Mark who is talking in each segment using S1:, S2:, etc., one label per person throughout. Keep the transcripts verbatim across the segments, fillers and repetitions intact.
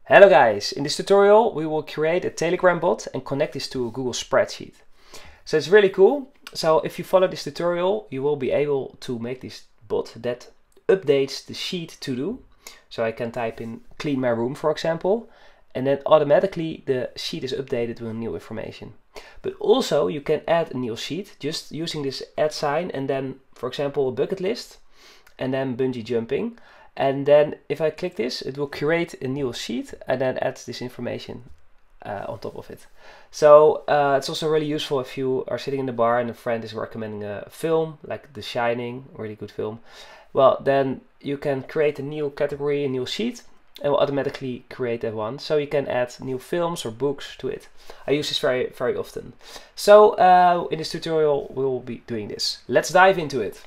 S1: Hello guys, in this tutorial we will create a Telegram bot and connect this to a Google spreadsheet. So it's really cool. So if you follow this tutorial you will be able to make this bot that updates the sheet to do. So I can type in clean my room for example, and then automatically the sheet is updated with new information. But also you can add a new sheet just using this add sign and then for example a bucket list and then bungee jumping. And then if I click this, it will create a new sheet and then adds this information uh, on top of it. So uh, it's also really useful if you are sitting in the bar and a friend is recommending a film like The Shining, really good film. Well, then you can create a new category, a new sheet, and will automatically create that one. So you can add new films or books to it. I use this very, very often. So uh, in this tutorial, we will be doing this. Let's dive into it.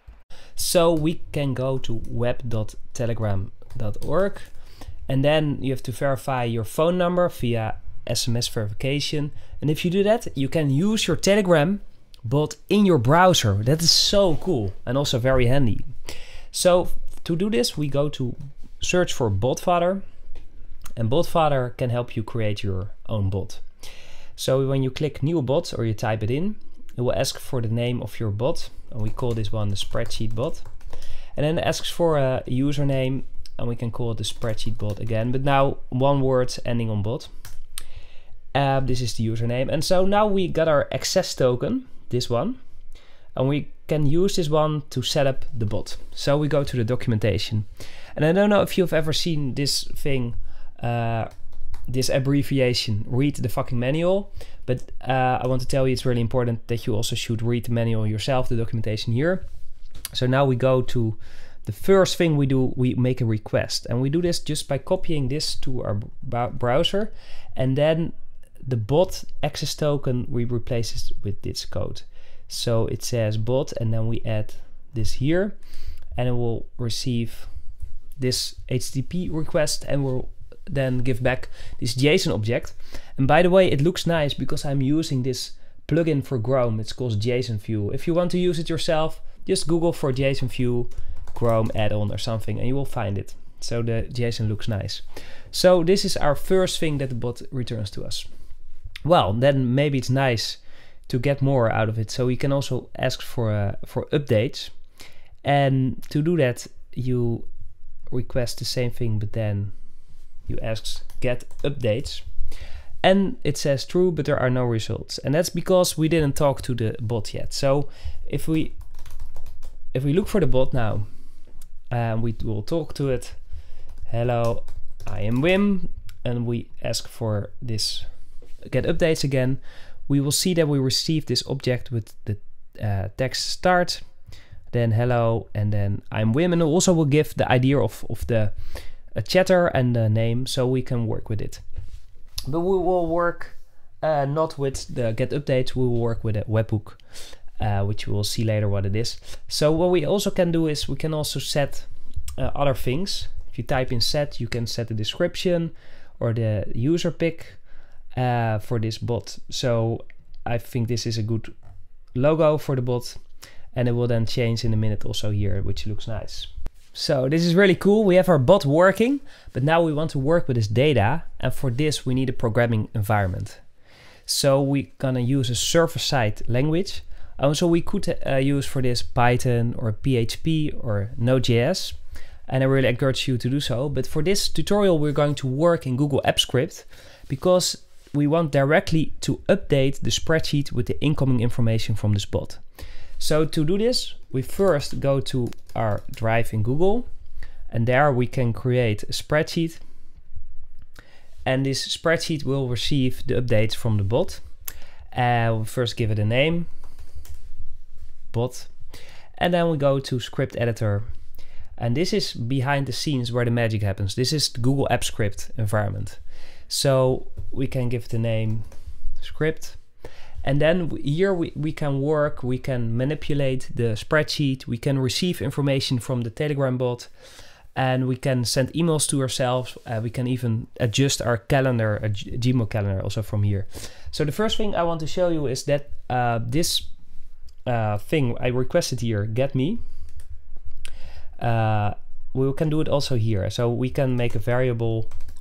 S1: So we can go to web dot telegram dot org and then you have to verify your phone number via S M S verification. And if you do that, you can use your Telegram bot in your browser. That is so cool and also very handy. So to do this, we go to search for Botfather, and Botfather can help you create your own bot. So when you click new bot or you type it in, it will ask for the name of your bot, and we call this one the spreadsheet bot. And then it asks for a username, and we can call it the spreadsheet bot again, but now one word ending on bot. Uh, this is the username. And so now we got our access token, this one, and we can use this one to set up the bot. So we go to the documentation. And I don't know if you've ever seen this thing, uh, this abbreviation, read the fucking manual, but uh, I want to tell you it's really important that you also should read the manual yourself, the documentation here. So now we go to the first thing we do, we make a request, and we do this just by copying this to our browser, and then the bot access token we replace it with this code. So it says bot, and then we add this here, and it will receive this H T T P request and will then give back this JSON object. And by the way, it looks nice because I'm using this plugin for Chrome. It's called JSON View. If you want to use it yourself, just Google for JSON View Chrome add-on or something and you will find it. So the JSON looks nice. So this is our first thing that the bot returns to us. Well, then maybe it's nice to get more out of it. So we can also ask for uh, for updates. And to do that, you request the same thing, but then you ask get updates, and it says true, but there are no results, and that's because we didn't talk to the bot yet. So if we if we look for the bot now, and uh, we will talk to it, hello, I am Wim, and we ask for this get updates again, we will see that we receive this object with the uh, text start, then hello, and then I'm Wim, and it also will give the idea of, of the a chatter and the name, so we can work with it. But we will work uh, not with the get updates, we will work with a webhook, uh, which we will see later what it is. So what we also can do is we can also set uh, other things. If you type in set, you can set the description or the user pick uh, for this bot. So I think this is a good logo for the bot, and it will then change in a minute also here, which looks nice. So this is really cool. We have our bot working, but now we want to work with this data, and for this we need a programming environment. So we're gonna use a server-side language. Also we could uh, use for this Python or P H P or Node.js, and I really encourage you to do so. But for this tutorial we're going to work in Google Apps Script because we want directly to update the spreadsheet with the incoming information from this bot. So to do this, we first go to our drive in Google, and there we can create a spreadsheet, and this spreadsheet will receive the updates from the bot. Uh, we'll first give it a name, bot, and then we go to script editor, and this is behind the scenes where the magic happens. This is the Google Apps Script environment. So we can give the name script. And then here we, we can work, we can manipulate the spreadsheet, we can receive information from the Telegram bot, and we can send emails to ourselves. Uh, we can even adjust our calendar, a Gmail calendar also from here. So the first thing I want to show you is that uh, this uh, thing I requested here, get me, uh, we can do it also here. So we can make a variable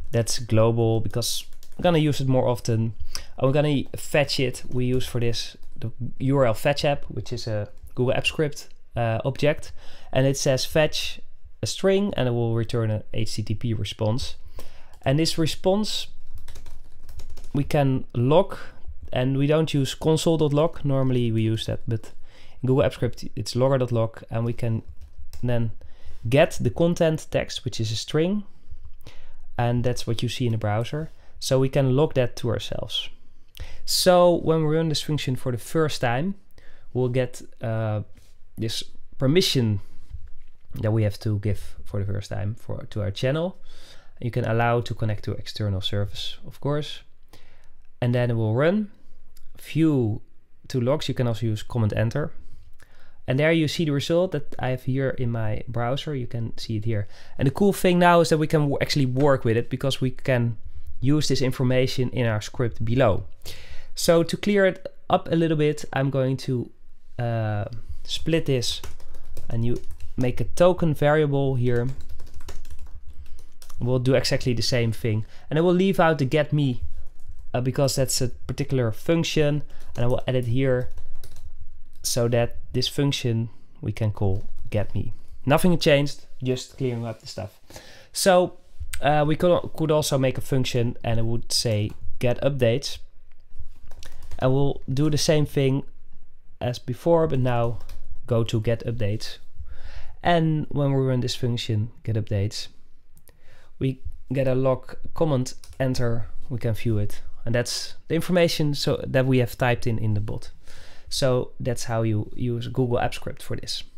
S1: That's global because I'm gonna use it more often. I'm gonna fetch it. We use for this the U R L fetch app, which is a Google Apps Script uh, object, and it says fetch a string and it will return an H T T P response. And this response we can log, and we don't use console.log. Normally we use that, but in Google Apps Script it's logger.log, and we can then get the content text, which is a string, and that's what you see in the browser. So we can log that to ourselves. So when we run this function for the first time, we'll get uh, this permission that we have to give for the first time for to our channel. You can allow to connect to external service, of course, and then it will run. View to logs, you can also use command enter, and there you see the result that I have here in my browser. You can see it here, and the cool thing now is that we can actually work with it because we can use this information in our script below. So to clear it up a little bit, I'm going to uh, split this, and you make a token variable here. We'll do exactly the same thing, and I will leave out the get me uh, because that's a particular function, and I will add it here so that this function we can call get me. Nothing changed, just clearing up the stuff. So uh, we could, could also make a function, and it would say get updates, and we'll do the same thing as before, but now go to get updates, and when we run this function get updates, we get a log command enter, we can view it, and that's the information so that we have typed in in the bot. So that's how you use Google Apps Script for this.